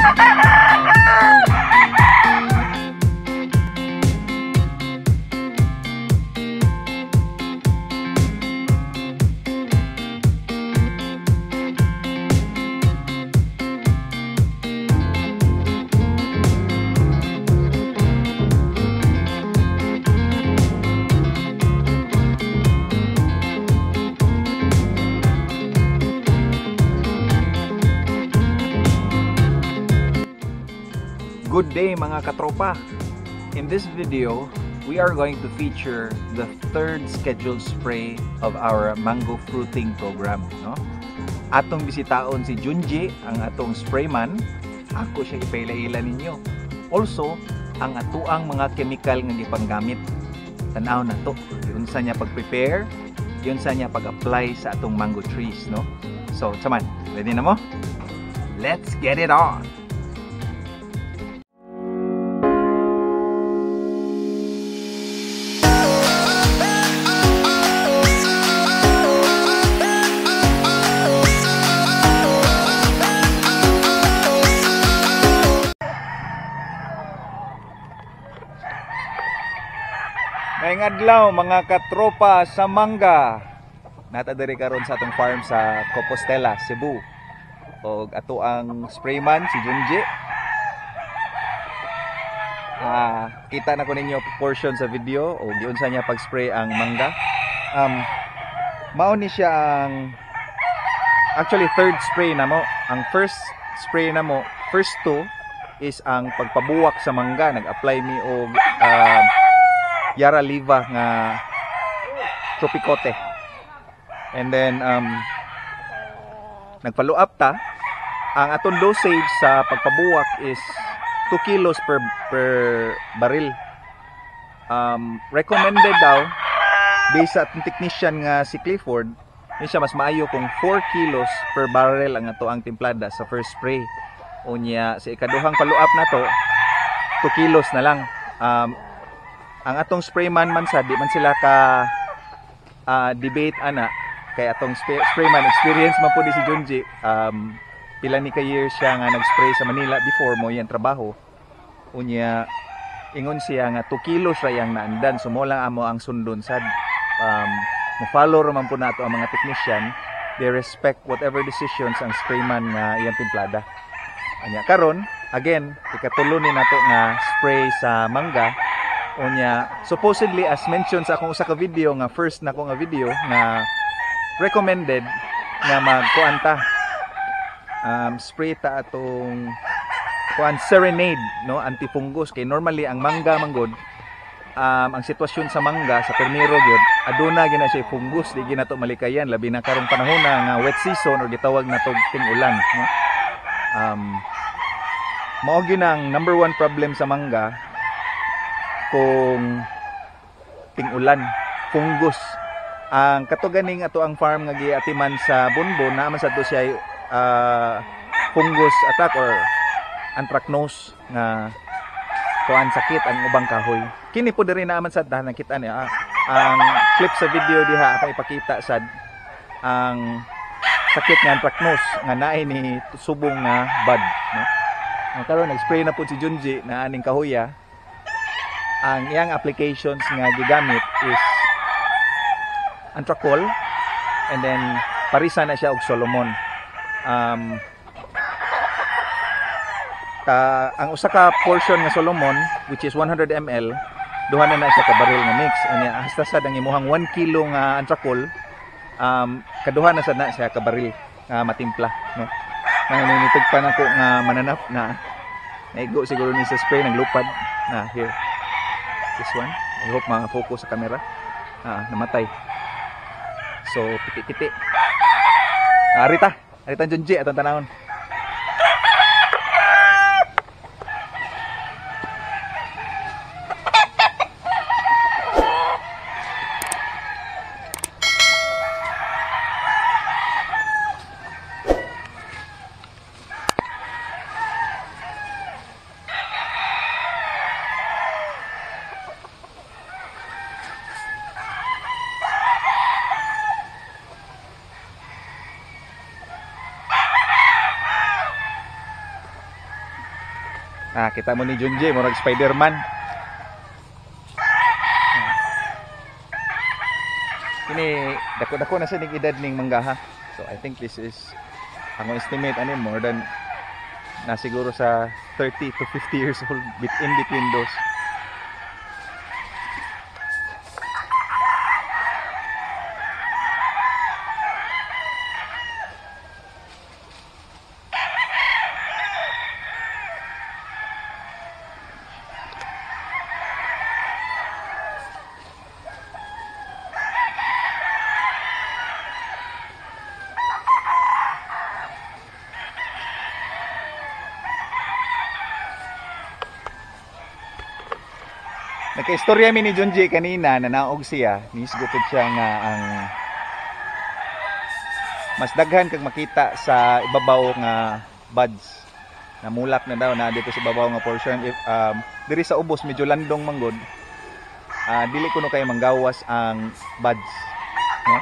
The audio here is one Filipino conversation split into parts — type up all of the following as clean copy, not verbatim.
Good day mga katropa! In this video, we are going to feature the third scheduled spray of our mango fruiting program. No? Atong bisitaon si Junji, ang atong sprayman. Ako siya ipaila-ila ninyo. Also, ang atuang mga chemical nga gipanggamit. Tanaw na to. Yun sa niya pag-prepare, yun sa niya pag-apply sa atong mango trees. No? So, saman, ready na mo? Let's get it on! Ngayong adlaw mga katropa sa mangga. Natadiri karon sa atong farm sa Compostela, Cebu. Og ato ang sprayman si Junji. Kita na ko ninyo portion sa video o giunsa niya pag-spray ang mangga. Mao ni siya ang actually third spray na mo. Ang first spray na mo, first two is ang pagpabuwak sa mangga. Nag-apply mi og Yara Liva nga Tropicote. And then nag-follow up ta. Ang atong dosage sa pagpabuwak is 2 kilos per baril. Recommended daw based sa atong technician nga si Clifford, ni siya mas maayo kung 4 kilos per barrel ang ato ang timplada sa first spray. Unya sa ikaduhang follow up na to 2 kilos na lang. Ang atong sprayman man sa di man sila ka debate ana kay atong sprayman experience man po di si Junji. Pila ni ka years siya nga nag-spray sa Manila before mo yan trabaho. Unya ingon siya nga 2 kilos ra yang naandan, so mo lang amo ang sundon sad. Mo follow ra man po nato ang mga technician. They respect whatever decisions ang sprayman nga iyang timplada. Anya karon again ikatulo ni nato nga spray sa mangga. Unya, supposedly as mentioned sa akong usa ka video nga first na ko nga video nga recommended nga magkuanta spray ta atong kuan Serenade, no, antifungus kay normally ang mangga manggod ang sitwasyon sa mangga sa Permiro gyud aduna gina siya fungus di gina to malikayan labi na karong panahon na nga wet season or gitawag na tog ting-ulan, no. Mao gyud ang number one problem sa mangga kung ting-ulan, fungus. Ang katuganing ato ang farm nga giatiman sa Bunbon naman sa to siya fungus attack or anthracnose nga kuan sakit ang ubang kahoy. Kini po diri naman sa dahan nakita niya ang clip sa video diha ako ipakita sad ang sakit nga anthracnose nga naay ni subong nga bud, no. Karon nag-spray na po si Junji na aning kahoya. Ang iyang applications nga gigamit is Antracol and then parisa na siya og Solomon. Ang usa ka portion nga Solomon which is 100 ml duha na siya ka baril nga mix. Anya hasta sad ang imuhang 1 kilo nga Antracol kaduha na sad na siya ka baril nga matimpla, no. Nanginitig pa nako nga mananap na naigo siguro ni sa spray naglupad na here. This one, I hope mga-focus sa camera. Namatay. So, piti-piti. Arita Junji atong tanawon. Kita mo ni Junji, murag Spider-Man. Ini dako-dako na sa ning edad ning manggaha. So I think this is ang estimate ani more than na siguro sa 30 to 50 years old in between those. Nagka-istorya mi ni Junji kanina na naog siya, nisgupid siya nga ang mas daghan kag makita sa ibabaw nga buds. Namulak na daw na dito sa ibabaw nga portion if diri sa ubos medyo landong manggod. Dili kuno kay manggawas ang buds, no?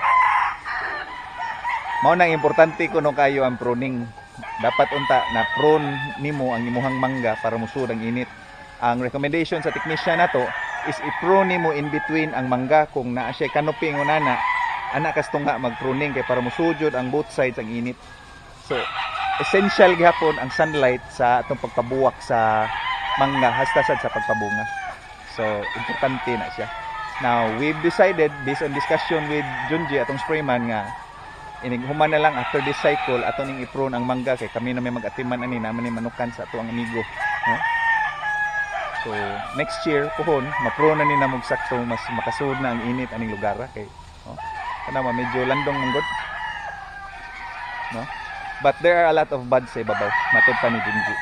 Mao nang importante kuno kayo ang pruning. Dapat unta na prune nimo ang imuhang mangga para musud ang init. Ang recommendation sa technician nato is i-prune mo in between ang mangga kung naa siya canopy ngunana ana kastunga mag-pruning kay para musujud ang both sides ang init. So essential gihapon ang sunlight sa atong pagpabuwak sa mangga hasta sad sa pagpabunga. So importante na siya. Now we've decided based on discussion with Junji atong sprayman nga inighuman na lang after this cycle ato ning i-prune ang mangga kay kami na may mag-atiman ani naman ni manukan sa ato ang amigo, no? So next year pohon ma-prune na ni namog sakto mas makasud na ang init aning lugar kay no kana medyo landong manggod, no? But there are a lot of buds sa ibabaw matud pa ni Junji.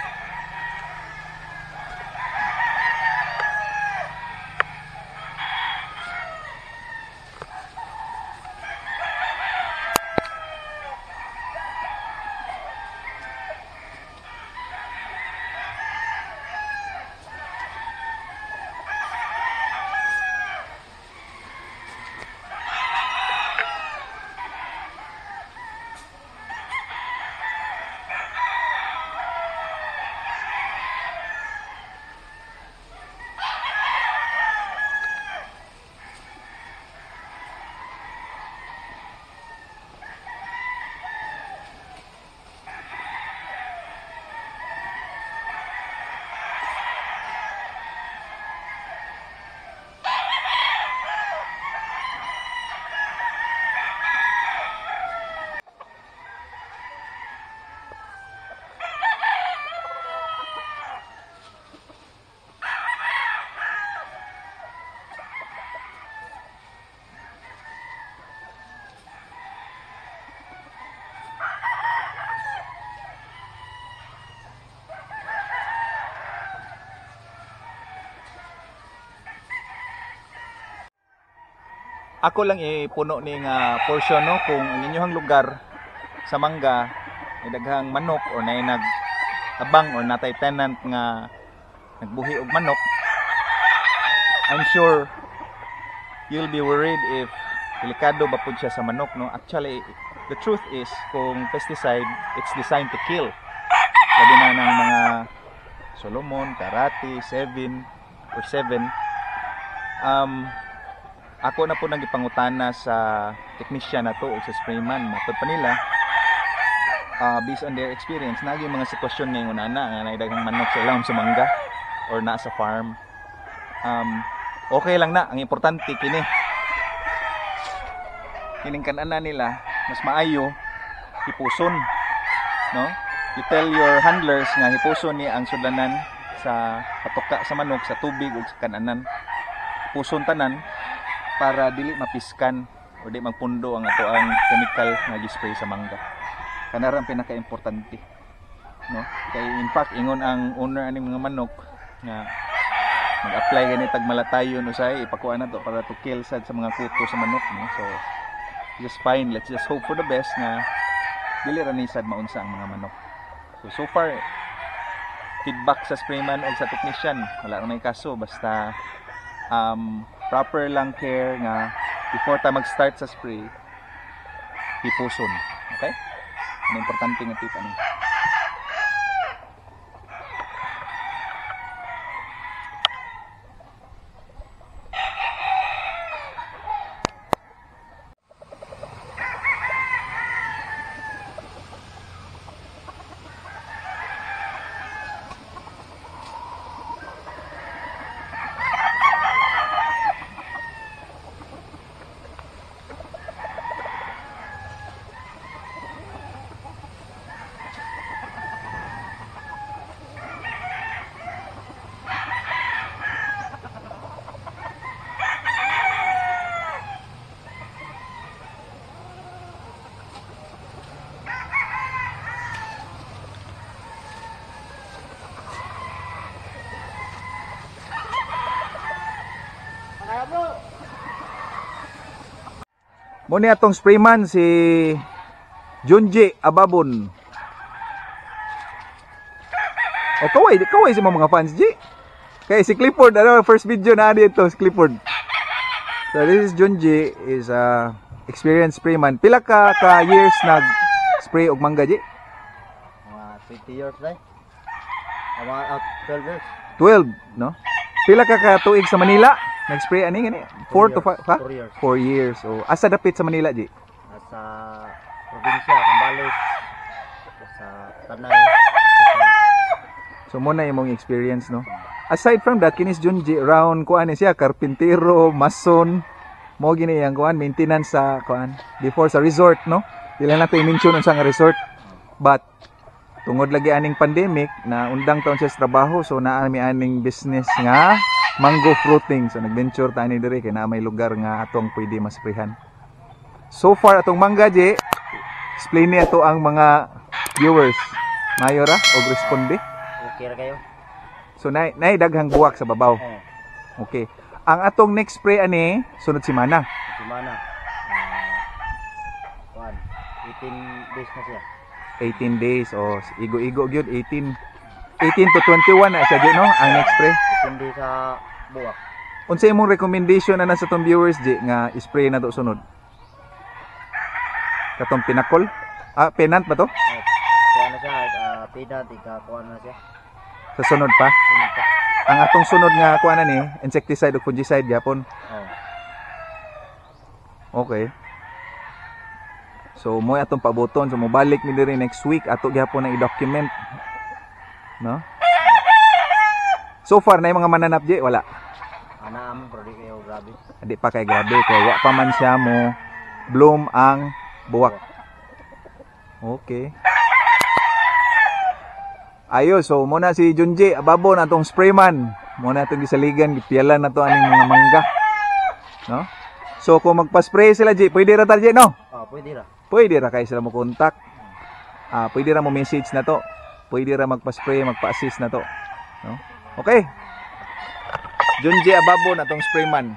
Ako lang ipuno ni nga portion, no, kung ang inyong lugar sa mangga ay daghang manok or nay nag-abang or natay tenant nga nagbuhi og manok, I'm sure you'll be worried if delikado ba pud siya sa manok, no? Actually, the truth is kung pesticide, it's designed to kill. Labi na ng mga Solomon, Karate, 7 or 7. Ako na po nagipangutana sa technician na to o sa sprayman matod pa nila based on their experience naging mga sitwasyon ngayon na nga naidaghang manok sa ilawom sa mangga or na sa farm. Okay lang na, ang importante kining kanana nila mas maayo hipuson, no? You tell your handlers nga hipuson ni ang sudlanan sa patuka sa manok sa tubig ug sa kananan, hipuson tanan para dili mapiskan o di magpundo ang ato ang chemical nga gi-spray sa mangga. Kana ra ang pinaka-importante, no? Kay in fact ingon ang owner aning mga manok nga mag-apply gani tag malatayon usay ipakuha na to para to kill sad sa mga kuto sa manok, no? So just fine, let's just hope for the best na dili ra ni sad maunsa ang mga manok. So far feedback sa sprayman o sa technician wala ra may kaso, basta proper lang care nga before ta mag-start sa spray hipuson, okay? Ang importante nga tip ani. Mo ni atong sprayman si Junji Ababon. O kaway sa mga fans, G. Kaya si Clifford, first video na dito, si Clifford. So this is Junji, is experienced sprayman. Pila ka years nag-spray og mangga, G? Mga 20 years na. Mga 12 years. 12, no? Pila ka tuig sa Manila? Nag-spray ani gani? 4 to 5, ha? 4 years. 4 years. So, asa dapit sa Manila, G? Sa probinsya, Cambales. Sa Tanay. So, muna yung mong experience, no? Aside from that, kinis Junji, round kuan siya, karpintero, mason, mo gini yang kuan, maintenance sa kuan, before sa resort, no? Dili na tayo mention unsa nga resort. But, tungod lagi aning pandemic, na undang taon siya sa trabaho, so naami aning business nga, mango fruiting. So, nag-venture ta ni diri, kaya na may lugar nga atong pwede masprihan. So far, atong mangga, J, explain niya to ang mga viewers. Mayora, o responde. Okay ra kayo? So, daghang buwak sa babaw. Okay. Ang atong next spray ani, sunod simana. Simana. 18 days na siya. 18 days. O, igo-igo gyud 18 to 21 na siya, J, no? Ang next spray. Depende sa buwak. Unsa imong recommendation na sa tong viewers, J, nga spray na to sunod? Katong pinakol? Penant ba to? Kuha na siya, pinat, kuha na siya. Sa sunod pa? Sunod pa. Ang atong sunod nga kuha na ni, insecticide o fungicide yapon. Okay. So mo atong pabuton, so mobalik mi diri next week ato gyapon na i-document. No? So far na yung mga mananap, J, wala. Anaam, pero di kayo grabe. Hindi pa kay grabe kay wa pa man siya mo bloom ang buwak. Okay. Ayo, so muna si Junji Ababon atong sprayman. Muna itong gisaligan, gipialan na to aning mga mangga. No? So kung magpa-spray sila, J, pwede ra ta, J, no? Pwede ra. Pwede ra kay sila mo contact. Pwede ra mo message na to. Pwede ra magpa-spray, magpa-assist na to. No? Okay. Junji Ababon atong sprayman.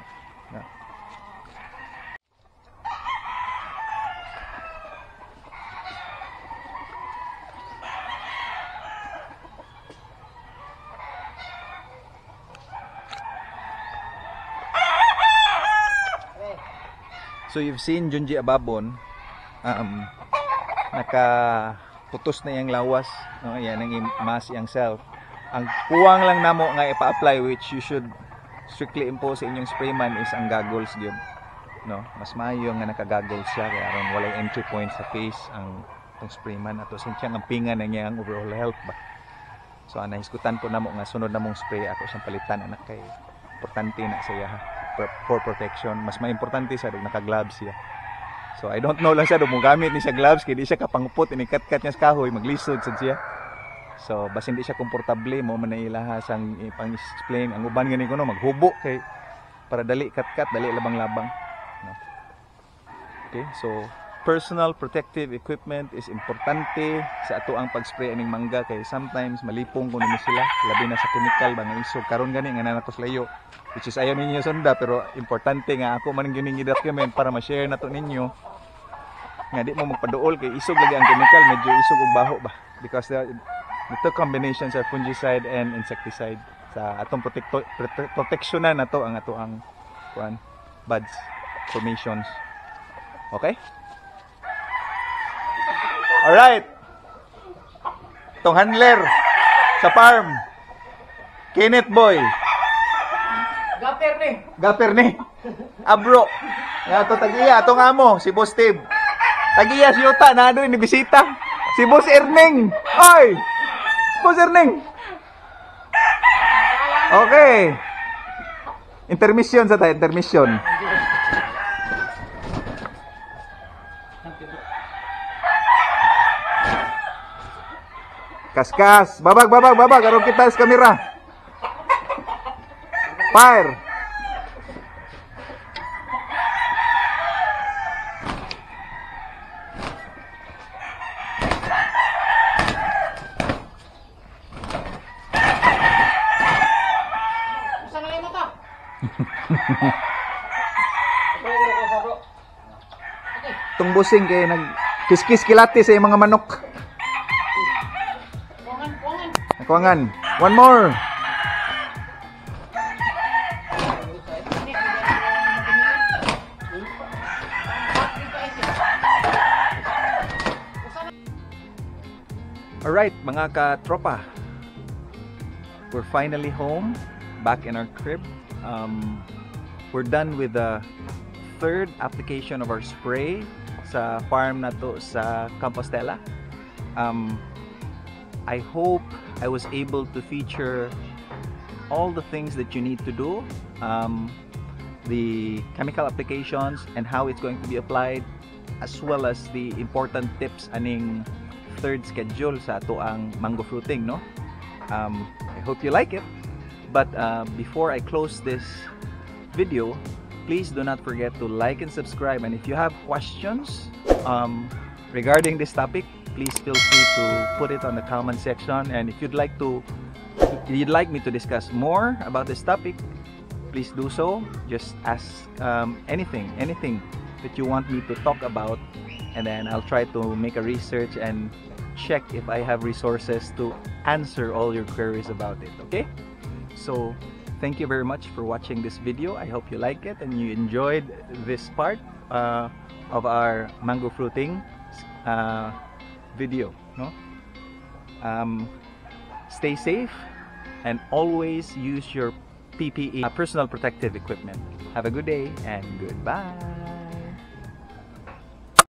So you've seen Junji Ababon, nakaputos na yung lawas, no? Yan ang mask yung self. Ang kuwang lang namo nga ipa-apply, which you should strictly impose sa inyong sprayman, is ang goggles yun. No? Mas maayo nga naka-goggles siya, kaya aron walay entry point sa face ang sprayman. Ato siyang ampingan na niya ang overall health ba. So nahiskutan po namo nga sunod namong spray ako siyang palitan, anak, kay importante na siya ha. For protection, mas maimportante sa naka-gloves siya. So I don't know lang siya mo gamit ni siya gloves kay di siya kapangpot, inikat-kat niya sa kahoy, maglisod sad siya. So basta hindi siya komportable mo man ilaha sang ipang-explain ang uban gani ko no maghubo kay para dali kat-kat, dali labang-labang, no? Okay, so personal protective equipment is importante sa ato ang pag-spray aning mangga kay sometimes malipong kuno ni sila labi na sa chemical ba nga isog karon gani nga natos layo, which is ayaw ninyo sunda, pero importante nga ako man gyud i-document para ma-share nato ninyo nga di mo magpaduol kay isog lagi ang chemical, medyo isog ug baho ba, because the two combinations are fungicide and insecticide sa atong protectionan nato ang ato ang buds formations. Okay? Alright. Itong handler sa farm, Kenneth Boy. Gaper ni. Abro. Nga to tagiya, atong amo, si Boss Steve. Tagiya si Yuta, na doon, ni bisita. Si Boss Erning. Oy! Boss Erning. Okay. Intermission sa tayo, intermission. Kaskas, babag, aron kita sa kamera. Fire. atong busing kay nag kiskis kilati sa iyang mga manok. Nakuangan. One more. Alright, mga katropa. We're finally home, back in our crib. We're done with the third application of our spray sa farm na to sa Compostela. I hope I was able to feature all the things that you need to do, the chemical applications and how it's going to be applied, as well as the important tips aning third schedule sa ato ang mango fruiting, no? I hope you like it. But before I close this video, please do not forget to like and subscribe. And if you have questions regarding this topic, please feel free to put it on the comment section. And if you'd like me to discuss more about this topic, please do so. Just ask anything that you want me to talk about, and then I'll try to make a research and check if I have resources to answer all your queries about it. Okay? So thank you very much for watching this video. I hope you like it and you enjoyed this part of our mango fruiting video, no? Stay safe and always use your PPE, personal protective equipment. Have a good day and goodbye.